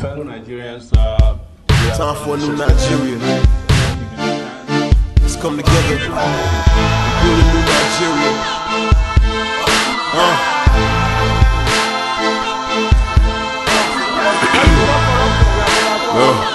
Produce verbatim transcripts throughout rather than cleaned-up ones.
fellow Nigerians, uh, time for a new Nigeria. Let's come together and build a new Nigeria. Uh. uh.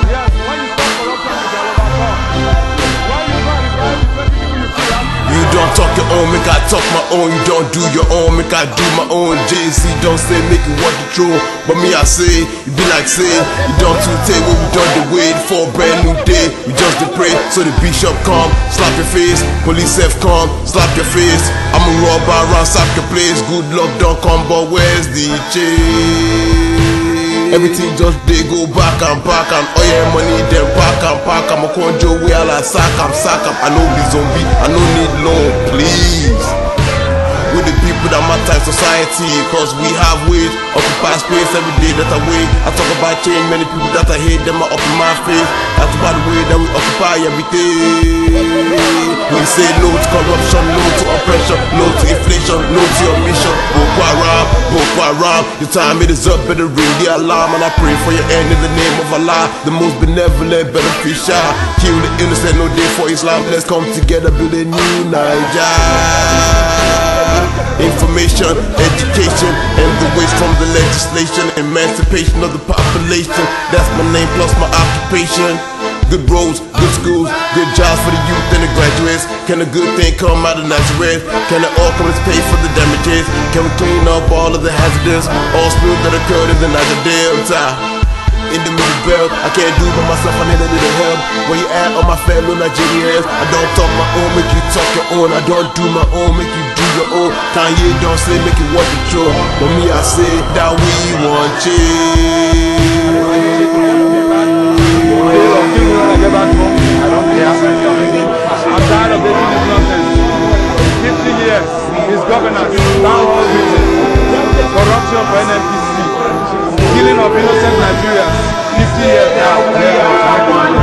You don't talk your own, make I talk my own. You don't do your own, make I do my own. Jay-Z don't say make you want the truth, but me I say, you be like say, you don't too take what we done the wait for a brand new day. We just to pray, so the bishop come, slap your face. Police have come, slap your face. I'ma rob around, slap your place. Good luck don't come, but where's the change? Everything just they go back and back and oh yeah money then back and back. I'm a conjure way I like sack, I'm sack up. I know be zombie, I no need loan, please. With the people that matter in society, cause we have ways, occupy space every day that I wait. I talk about change, many people that I hate, them are up in my face. That's about the way that we occupy everything. We say no to corruption, no to oppression, no to inflation, no to your mission. Boko Haram, Boko Haram, your time it is up, better ring the alarm. And I pray for your end in the name of Allah, the most benevolent, beneficial. Kill the innocent, no day for Islam. Let's come together, build a new Nigeria. Information, education, and the waste from the legislation. Emancipation of the population, that's my name plus my occupation. Good roads, good schools, good jobs for the youth and the graduates. Can a good thing come out of Nazareth? Can it all come to pay for the damages? Can we clean up all of the hazardous, all spills that occurred in the Niger Delta? In the middle belt, I can't do by myself, I need a little help. Where you at, all my fellow Nigerians? I don't talk my own, make you talk your own. I don't do my own, make you do your own. Kanye don't say make you want the truth, but me I say that we want change. I'm tired of making this nonsense. fifty years, his governance, town hall meeting, corruption for N N P C, killing of innocent Nigerians, fifty years now.